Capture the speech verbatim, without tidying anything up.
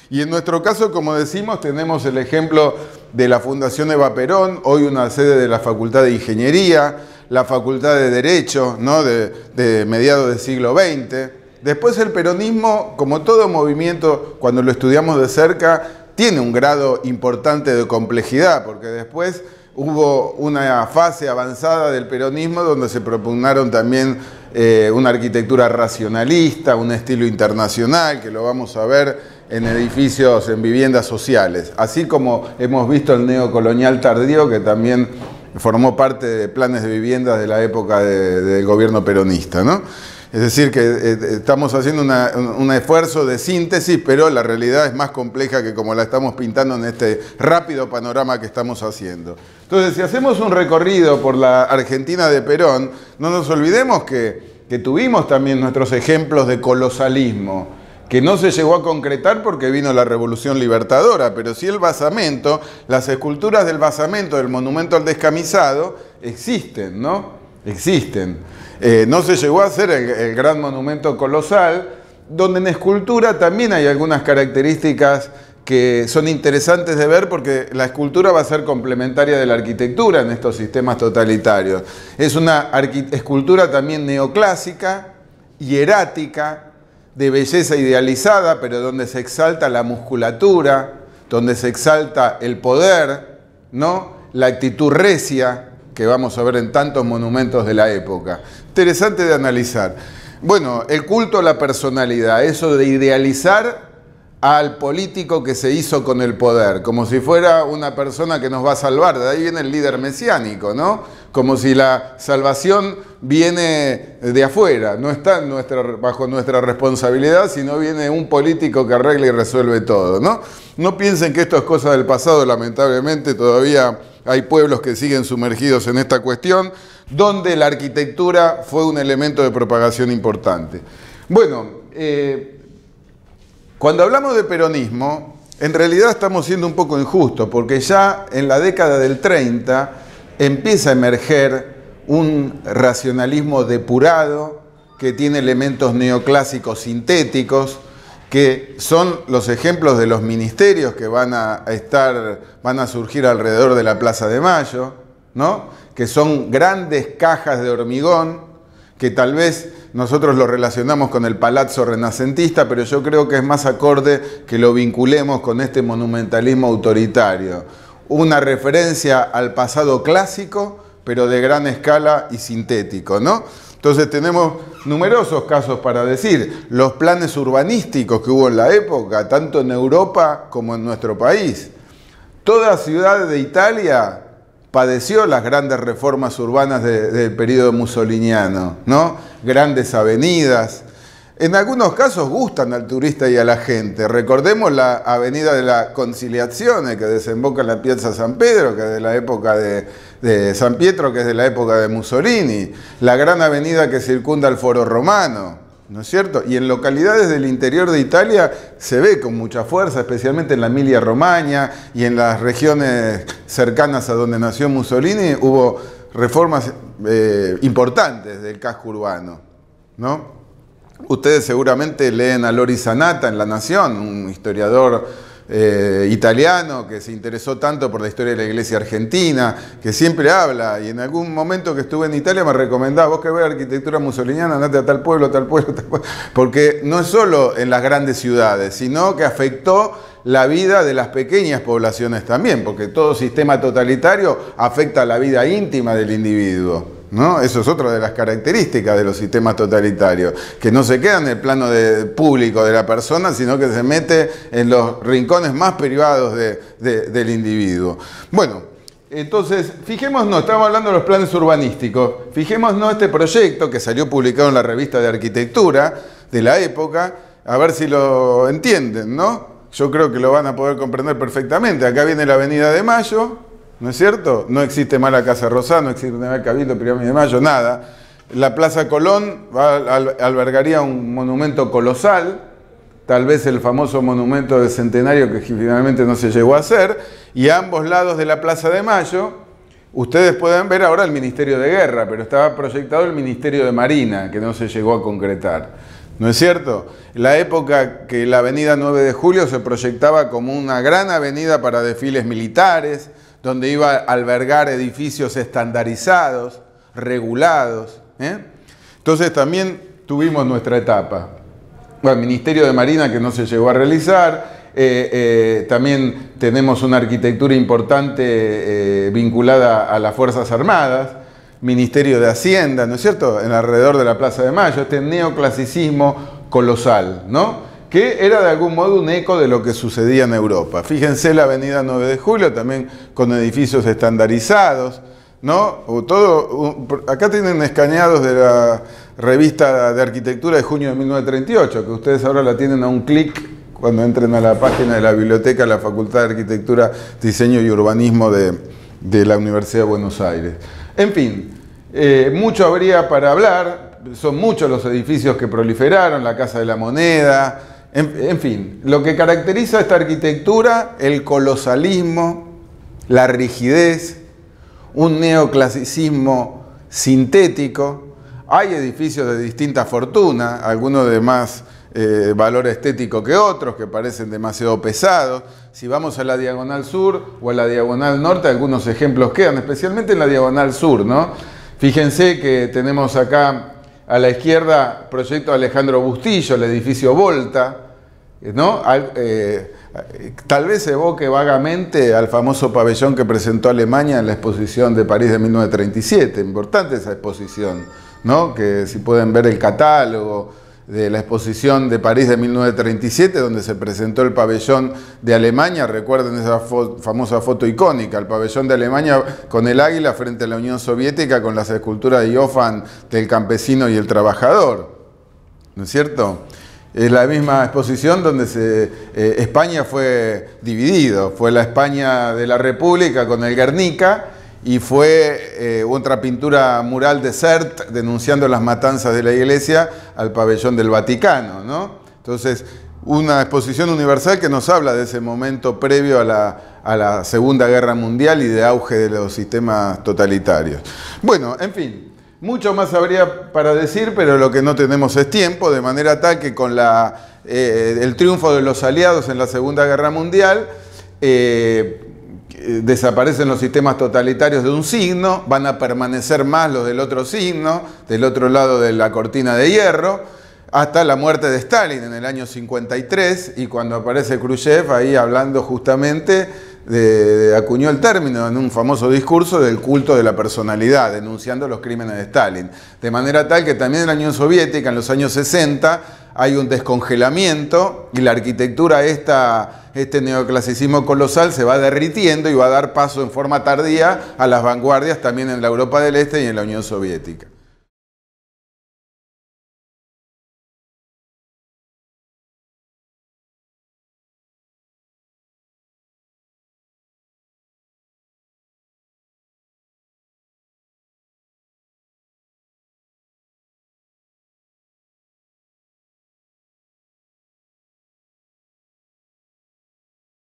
Y en nuestro caso, como decimos, tenemos el ejemplo de la Fundación Eva Perón, hoy una sede de la Facultad de Ingeniería, la Facultad de Derecho, ¿no? de, de mediados del siglo veinte. Después el peronismo, como todo movimiento, cuando lo estudiamos de cerca, tiene un grado importante de complejidad, porque después hubo una fase avanzada del peronismo donde se propugnaron también eh, una arquitectura racionalista, un estilo internacional, que lo vamos a ver en edificios, en viviendas sociales. Así como hemos visto el neocolonial tardío, que también formó parte de planes de viviendas de la época de, del gobierno peronista, ¿no? Es decir, que eh, estamos haciendo una, un esfuerzo de síntesis, pero la realidad es más compleja que como la estamos pintando en este rápido panorama que estamos haciendo. Entonces, si hacemos un recorrido por la Argentina de Perón, no nos olvidemos que, que tuvimos también nuestros ejemplos de colosalismo, que no se llegó a concretar porque vino la Revolución Libertadora, pero sí el basamento, las esculturas del basamento del monumento al descamisado existen, ¿no? Existen. Eh, no se llegó a hacer el, el gran monumento colosal, donde en escultura también hay algunas características que son interesantes de ver porque la escultura va a ser complementaria de la arquitectura en estos sistemas totalitarios. Es una escultura también neoclásica, hierática, de belleza idealizada, pero donde se exalta la musculatura, donde se exalta el poder, ¿no? La actitud recia, que vamos a ver en tantos monumentos de la época. Interesante de analizar. Bueno, el culto a la personalidad, eso de idealizar al político que se hizo con el poder, como si fuera una persona que nos va a salvar. De ahí viene el líder mesiánico, ¿no? Como si la salvación viene de afuera, no está en nuestra, bajo nuestra responsabilidad, sino viene un político que arregla y resuelve todo, ¿no? No piensen que esto es cosa del pasado, lamentablemente todavía hay pueblos que siguen sumergidos en esta cuestión, donde la arquitectura fue un elemento de propagación importante. Bueno, eh, cuando hablamos de peronismo, en realidad estamos siendo un poco injustos, porque ya en la década del treinta empieza a emerger un racionalismo depurado que tiene elementos neoclásicos sintéticos, que son los ejemplos de los ministerios que van a estar, van a surgir alrededor de la Plaza de Mayo, ¿no? Que son grandes cajas de hormigón, que tal vez nosotros lo relacionamos con el palazzo renacentista, pero yo creo que es más acorde que lo vinculemos con este monumentalismo autoritario. Una referencia al pasado clásico, pero de gran escala y sintético, ¿no? Entonces tenemos numerosos casos para decir. Los planes urbanísticos que hubo en la época, tanto en Europa como en nuestro país. Toda ciudad de Italia padeció las grandes reformas urbanas de, del periodo mussoliniano, ¿no? Grandes avenidas. En algunos casos gustan al turista y a la gente. Recordemos la avenida de la Conciliazione, que desemboca en la Piazza San Pedro, que es de la época de, de San Pietro, que es de la época de Mussolini. La gran avenida que circunda el Foro Romano, ¿no es cierto? Y en localidades del interior de Italia se ve con mucha fuerza, especialmente en la Emilia-Romagna y en las regiones cercanas a donde nació Mussolini, hubo reformas eh, importantes del casco urbano, ¿no? Ustedes seguramente leen a Lori Sanata en La Nación, un historiador eh, italiano que se interesó tanto por la historia de la iglesia argentina, que siempre habla, y en algún momento que estuve en Italia me recomendaba, vos que ves arquitectura mussoliniana, andate a tal pueblo, tal pueblo, tal pueblo, porque no es solo en las grandes ciudades, sino que afectó la vida de las pequeñas poblaciones también, porque todo sistema totalitario afecta a la vida íntima del individuo, ¿no? Eso es otra de las características de los sistemas totalitarios, que no se queda en el plano de, público de la persona, sino que se mete en los rincones más privados de, de, del individuo. Bueno, entonces, fijémonos, estamos hablando de los planes urbanísticos, fijémonos este proyecto que salió publicado en la revista de arquitectura de la época, a ver si lo entienden, ¿no? Yo creo que lo van a poder comprender perfectamente. Acá viene la Avenida de Mayo, ¿no es cierto? No existe más la Casa Rosada, no existe más el Cabildo, Pirámide de Mayo, nada. La Plaza Colón va, al, albergaría un monumento colosal, tal vez el famoso monumento del Centenario que finalmente no se llegó a hacer, y a ambos lados de la Plaza de Mayo, ustedes pueden ver ahora el Ministerio de Guerra, pero estaba proyectado el Ministerio de Marina, que no se llegó a concretar. ¿no es cierto? La época que la avenida nueve de julio se proyectaba como una gran avenida para desfiles militares, donde iba a albergar edificios estandarizados, regulados, ¿eh? Entonces también tuvimos nuestra etapa. Bueno, el Ministerio de Marina que no se llegó a realizar, eh, eh, también tenemos una arquitectura importante eh, vinculada a las Fuerzas Armadas, Ministerio de Hacienda, ¿no es cierto?, en alrededor de la Plaza de Mayo, este neoclasicismo colosal, ¿no?, que era de algún modo un eco de lo que sucedía en Europa. Fíjense la avenida nueve de julio, también con edificios estandarizados, ¿no? O todo, acá tienen escaneados de la revista de arquitectura de junio de mil novecientos treinta y ocho, que ustedes ahora la tienen a un clic cuando entren a la página de la biblioteca de la Facultad de Arquitectura, Diseño y Urbanismo de, de la Universidad de Buenos Aires. En fin, eh, mucho habría para hablar, son muchos los edificios que proliferaron, la Casa de la Moneda, en, en fin, lo que caracteriza a esta arquitectura, el colosalismo, la rigidez, un neoclasicismo sintético. Hay edificios de distinta fortuna, algunos de más eh, valor estético que otros, que parecen demasiado pesados. Si vamos a la Diagonal Sur o a la Diagonal Norte, algunos ejemplos quedan, especialmente en la Diagonal Sur, ¿no? Fíjense que tenemos acá a la izquierda Proyecto Alejandro Bustillo, el edificio Volta, ¿no? Al, eh, tal vez evoque vagamente al famoso pabellón que presentó Alemania en la exposición de París de mil novecientos treinta y siete. Importante esa exposición, ¿no? Que si pueden ver el catálogo de la exposición de París de mil novecientos treinta y siete, donde se presentó el pabellón de Alemania, recuerden esa fo famosa foto icónica, el pabellón de Alemania con el águila frente a la Unión Soviética con las esculturas de Johann del campesino y el trabajador, ¿no es cierto? Es la misma exposición donde se, eh, España fue dividido, fue la España de la República con el Guernica, y fue eh, otra pintura mural de Sert denunciando las matanzas de la iglesia al pabellón del Vaticano, ¿no? Entonces, una exposición universal que nos habla de ese momento previo a la, a la Segunda Guerra Mundial y de auge de los sistemas totalitarios. Bueno, en fin, mucho más habría para decir, pero lo que no tenemos es tiempo, de manera tal que con la, eh, el triunfo de los aliados en la Segunda Guerra Mundial, eh, desaparecen los sistemas totalitarios de un signo, van a permanecer más los del otro signo, del otro lado de la cortina de hierro, hasta la muerte de Stalin en el año cincuenta y tres, y cuando aparece Khrushchev ahí hablando justamente, de, de, acuñó el término en un famoso discurso del culto de la personalidad, denunciando los crímenes de Stalin. De manera tal que también en la Unión Soviética, en los años sesenta, hay un descongelamiento y la arquitectura, esta, este neoclasicismo colosal, se va derritiendo y va a dar paso en forma tardía a las vanguardias también en la Europa del Este y en la Unión Soviética.